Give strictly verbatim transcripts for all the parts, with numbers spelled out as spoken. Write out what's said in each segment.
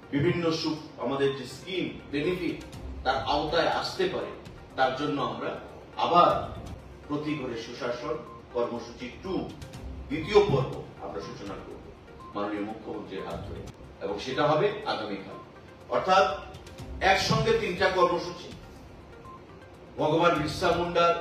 বিভিন্ন সুখ আমাদের যে স্কিম বেনিফিট তার আওতায় আসতে পারে, তার জন্য আমরা আবার প্রতি ঘরে সুশাসন কর্মসূচি টু দ্বিতীয় পর্ব আমরা সূচনা করব মাননীয় মুখ্যমন্ত্রীর হাত ধরে, এবং সেটা হবে আগামীকাল। অর্থাৎ একসঙ্গে তিনটা কর্মসূচি। ভগবান বিরসা মুন্ডার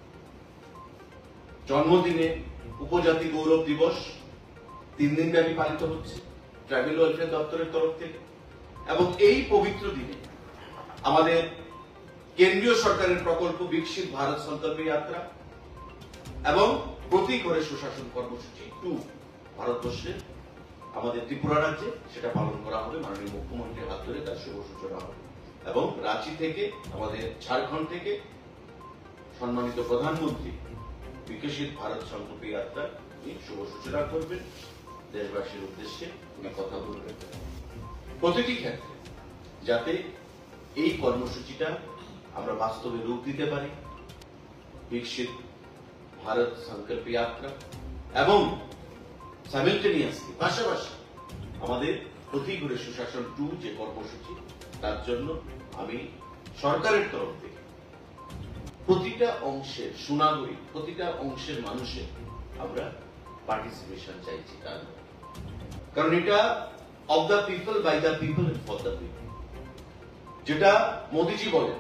জন্মদিনে উপজাতি গৌরব দিবস তিন দিন ব্যাপী পালিত হচ্ছে ট্রাইবেল ওয়েলফেয়ার দপ্তরের তরফ থেকে, এবং এই পবিত্র দিনে আমাদের কেন্দ্রীয় সরকারের প্রকল্প বিকশিত ভারত সংকল্প যাত্রা এবং প্রতি ঘরে সুশাসন কর্মসূচি টু ভারতবর্ষের আমাদের ত্রিপুরা রাজ্যে সেটা পালন করা হবে মাননীয় মুখ্যমন্ত্রীর হাত ধরে, তার শুভ সূচনা হবে। এবং রাঁচি থেকে আমাদের ঝাড়খণ্ড থেকে সম্মানিত প্রধানমন্ত্রী বিকশিত ভারত সংকল্প যাত্রা শুভ সূচনা করবেন, দেশবাসীর উদ্দেশ্যে উনি কথা বলবেন। প্রতিটি ক্ষেত্রে যাতে এই কর্মসূচিটা আমরা বাস্তবে রূপ দিতে পারি, বিকশিত ভারত সংকল্প যাত্রা এবং সাইমেলটেনিয়াসলি পাশাপাশি আমাদের প্রতি ঘরে সুশাসন টু যে কর্মসূচি, তার জন্য আমি সরকারের তরফ থেকে প্রতিটা অংশের সুনাগরিক, প্রতিটা অংশের মানুষের আমরা পার্টিসিপেশন চাইছি। কারণ এটা of the people, by the people, for the people, যেটা মোদিজি বলেন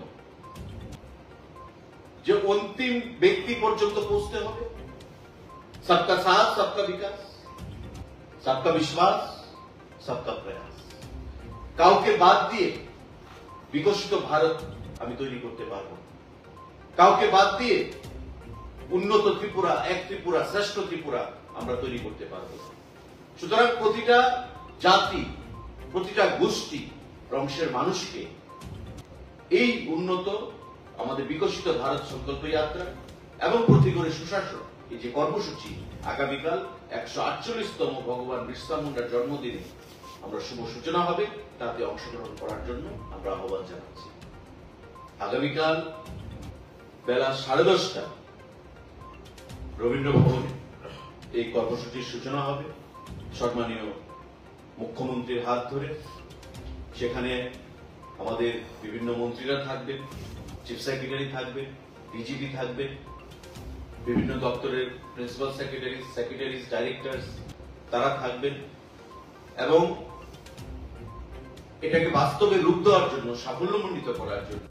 যে অন্তিম ব্যক্তি পর্যন্ত পৌঁছতে হবে। সবকা সাথ, সবকা বিকাশ, সবকা বিশ্বাস, সবকা প্রয়াস। কাউকে বাদ দিয়ে বিকশিত ভারত আমি তৈরি করতে পারবো, কাউকে বাদ দিয়ে উন্নত ত্রিপুরা, এক ত্রিপুরা, শ্রেষ্ঠ ত্রিপুরা আমরা তৈরি করতে পারবো। সুতরাং প্রতিটা জাতি, প্রতিটা গোষ্ঠী অংশের মানুষকে এই উন্নত আমাদের বিকশিত ভারত সংকল্প যাত্রা এবং প্রতি ঘরে সুশাসন এই যে কর্মসূচি আগামীকাল একশো আটচল্লিশতম ভগবান বিরসা মুন্ডার জন্মদিনে আমরা শুভ সূচনা হবে, তাতে অংশগ্রহণ করার জন্য আমরা আহ্বান জানাচ্ছি। আগামীকাল বেলা সাড়ে দশটা রবীন্দ্র ভবনে এই কর্মসূচির সূচনা হবে সম্মানীয় মুখ্যমন্ত্রীর হাত ধরে। সেখানে আমাদের বিভিন্ন মন্ত্রীরা থাকবেন, চিফ সেক্রেটারি থাকবেন, ডিজিপি থাকবেন, বিভিন্ন দপ্তরের প্রিন্সিপাল সেক্রেটারি, সেক্রেটারিজ, ডাইরেক্টরস তারা থাকবেন, এবং এটাকে বাস্তবে রূপ দেওয়ার জন্য, সাফল্যমণ্ডিত করার জন্য